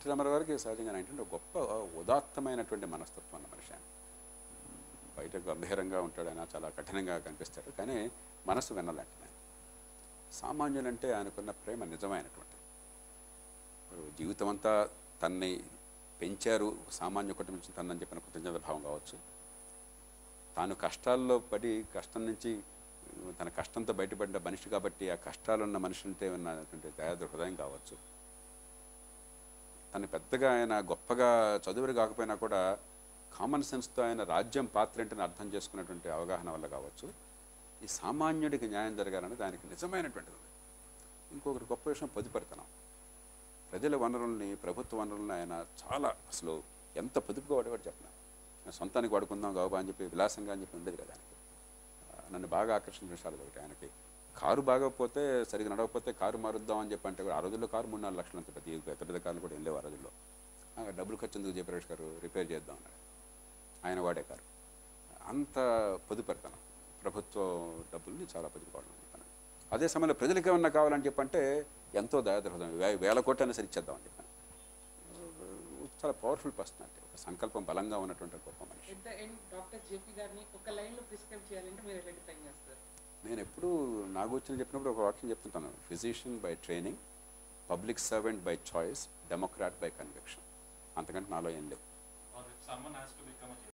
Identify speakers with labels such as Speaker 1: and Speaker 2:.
Speaker 1: NT Ramarao గారికి సహజంగా ఏంటంటే గొప్ప ఉదాత్తమైనటువంటి మనస్తత్వం అన్న మనిషి. బయట గంభీరంగా ఉంటాడు, ఆయన చాలా కఠినంగా కనిపిస్తాడు, కానీ మనసు వినాలంటే సామాన్యులంటే ఆయనకున్న ప్రేమ నిజమైనటువంటి. జీవితం అంతా తన్ని పెంచారు, సామాన్య కుటుంబం నుంచి తనని చెప్పిన కృతజ్ఞత భావం కావచ్చు, తాను కష్టాల్లో పడి కష్టం నుంచి తన కష్టంతో బయటపడిన మనిషి కాబట్టి ఆ కష్టాలున్న మనిషి అంటే ఉన్నటువంటి దయాద్ర హృదయం కావచ్చు, తను పెద్దగా ఆయన గొప్పగా చదువులు కాకపోయినా కూడా కామన్ సెన్స్తో ఆయన రాజ్యం పాత్ర ఏంటని అర్థం చేసుకున్నటువంటి అవగాహన వల్ల కావచ్చు, ఈ సామాన్యుడికి న్యాయం జరగాలని దానికి నిజమైనటువంటిది. ఇంకొకటి గొప్ప విషయం పొదుపరితనం. ప్రజల వనరుల్ని, ప్రభుత్వ వనరుల్ని ఆయన చాలా అసలు ఎంత పొదుపుగా వాడేవాడు చెప్పిన. సొంతానికి వాడుకుందాం గౌబా అని చెప్పి విలాసంగా అని చెప్పి ఉండేది కదా ఆయనకి. నన్ను బాగా ఆకర్షించిన విషయాలు ఒకటి, ఆయనకి కారు బాగపోతే సరిగ్గా నడవకపోతే కారు మారుద్దాం అని చెప్పి అంటే కూడా ఆ రోజుల్లో కారు 3-4 లక్షలు అంత పెద్ద కార్లు కూడా వెళ్ళేవి ఆ రోజుల్లో. డబ్బులు ఖర్చు ఎందుకు జయప్రకాష్ గారు రిపేర్ చేద్దాం అన్నాడు, ఆయన వాడే కారు. అంత పొదుపరితనం, ప్రభుత్వ డబ్బుల్ని చాలా పొదుపుకోవడం. అదే సమయంలో ప్రజలకు ఏమన్నా కావాలని చెప్పంటే ఎంతో దయాద్రహృదయం, 1000 కోట్లు అయినా సరే ఇచ్చేద్దామని చెప్పాను. చాలా పవర్ఫుల్ పర్సనాలిటీ, ఒక సంకల్పం బలంగా ఉన్నటువంటి గొప్ప మనిషి. నేను ఎప్పుడు నాకు వచ్చిన చెప్పినప్పుడు ఒక వాక్యం చెప్తుంటాను, physician by training, public servant by choice, democrat by conviction. అంతకంటే నాలో ఏం లేవు.